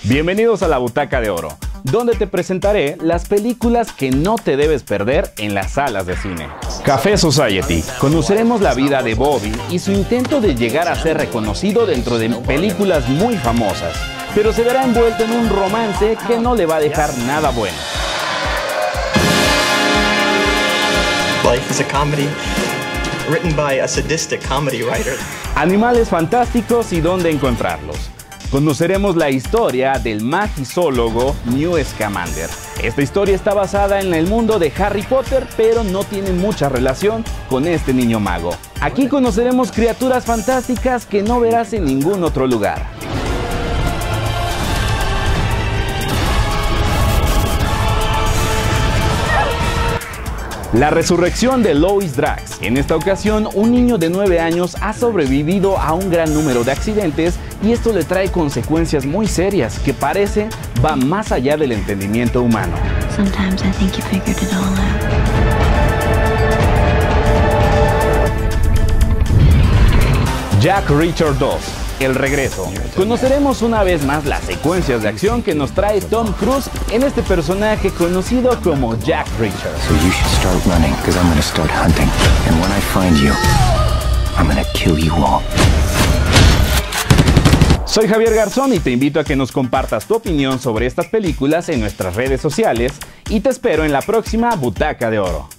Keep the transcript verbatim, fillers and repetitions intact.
Bienvenidos a la Butaca de Oro, donde te presentaré las películas que no te debes perder en las salas de cine. Café Society. Conoceremos la vida de Bobby y su intento de llegar a ser reconocido dentro de películas muy famosas, pero se verá envuelto en un romance que no le va a dejar nada bueno. Life is a comedy written by a sadistic comedy writer. Animales fantásticos y dónde encontrarlos. Conoceremos la historia del magizólogo Newt Scamander. Esta historia está basada en el mundo de Harry Potter, pero no tiene mucha relación con este niño mago. Aquí conoceremos criaturas fantásticas que no verás en ningún otro lugar. La resurrección de Lois Drax. En esta ocasión, un niño de nueve años ha sobrevivido a un gran número de accidentes y esto le trae consecuencias muy serias que parece va más allá del entendimiento humano. Sometimes I think you figured it all out. Jack Reacher dos. El regreso. Conoceremos una vez más las secuencias de acción que nos trae Tom Cruise en este personaje conocido como Jack Reacher. So you should start running, because I'm gonna start hunting. And when I find you, I'm gonna kill you all. Soy Javier Garzón y te invito a que nos compartas tu opinión sobre estas películas en nuestras redes sociales y te espero en la próxima Butaca de Oro.